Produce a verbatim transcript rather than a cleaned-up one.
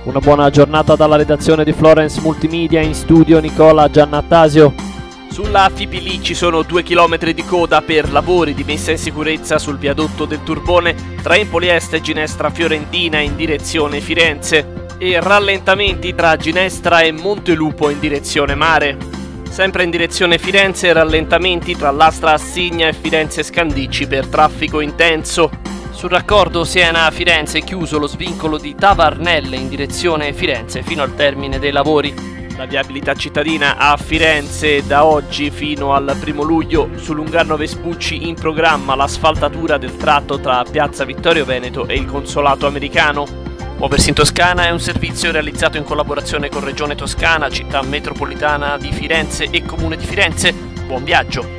Una buona giornata dalla redazione di Florence Multimedia, in studio Nicola Giannattasio. Sulla Fipili ci sono due chilometri di coda per lavori di messa in sicurezza sul viadotto del Turbone tra Empoli Est e Ginestra Fiorentina in direzione Firenze e rallentamenti tra Ginestra e Montelupo in direzione mare. Sempre in direzione Firenze rallentamenti tra Lastra Assigna e Firenze Scandicci per traffico intenso. Sul raccordo Siena-Firenze è chiuso lo svincolo di Tavarnelle in direzione Firenze fino al termine dei lavori. La viabilità cittadina a Firenze da oggi fino al primo luglio. Su Lungarno Vespucci in programma l'asfaltatura del tratto tra Piazza Vittorio Veneto e il Consolato Americano. Muoversi in Toscana è un servizio realizzato in collaborazione con Regione Toscana, Città Metropolitana di Firenze e Comune di Firenze. Buon viaggio!